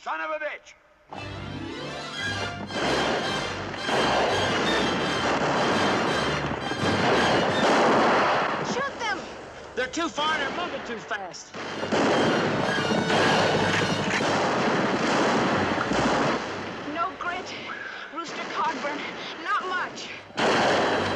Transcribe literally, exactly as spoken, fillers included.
son of a bitch! Shoot them! They're too far and they're moving too fast. No grit. Rooster Cogburn. Not much.